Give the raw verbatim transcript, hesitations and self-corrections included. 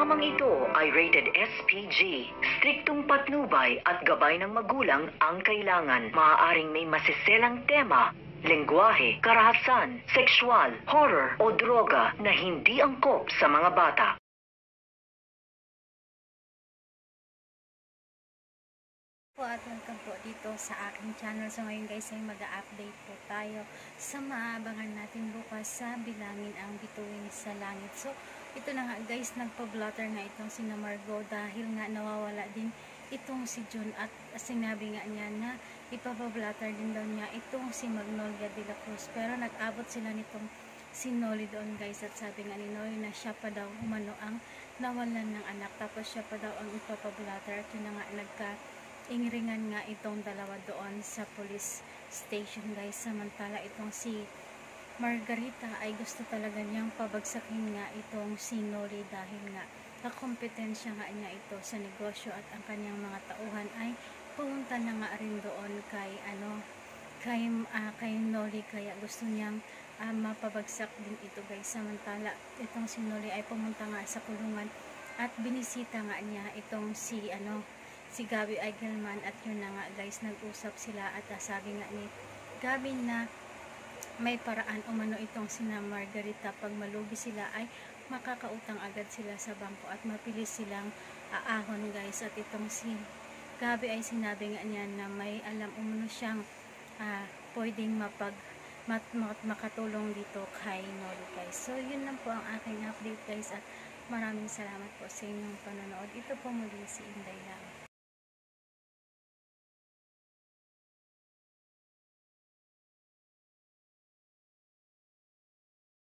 Programang ito ay rated S P G. Striktong patnubay at gabay ng magulang ang kailangan. Maaaring may masiselang tema, lengguwahe, karahasan, sexual, horror o droga na hindi angkop sa mga bata. Po at welcome po dito sa aking channel. So ngayon guys ay mag-update po tayo sa maabangan natin bukas sa Bilangin ang Bituin sa Langit. So ito na nga guys, nagpa-blotter na itong si Margot dahil nga nawawala din itong si June at sinabi nga niya na ipapablotter din daw niya itong si Magnolia de la Cruz. Pero nag-abot sila nitong si Noli doon guys at sabi nga ni Noli na siya pa daw umano ang nawalan ng anak, tapos siya pa daw ang ipapablotter at yun na nga nagka ingringan nga itong dalawa doon sa police station guys. Samantala itong si Margarita ay gusto talaga niyang pabagsakin nga itong si Noli dahil nga kakompetensya nga niya ito sa negosyo at ang kanyang mga tauhan ay pumunta na nga rin doon kay ano kay, uh, kay Noli, kaya gusto niyang uh, mapabagsak din ito guys. Samantala itong si Noli ay pumunta nga sa kulungan at binisita nga niya itong si ano si Gabby Eigenman at yun na nga guys, nag-usap sila at uh, sabi nga ni Gabby na may paraan umano itong sina Margarita, pag malugi sila ay makakautang agad sila sa bangko at mapilis silang aahon guys. At itong si Gabby ay sinabi nga niya na may alam umano siyang uh, pwedeng mapag mat, mat, makatulong dito kay Noli guys. So yun lang po ang aking update guys at maraming salamat po sa inyong panonood. Ito po muli si Inday lang.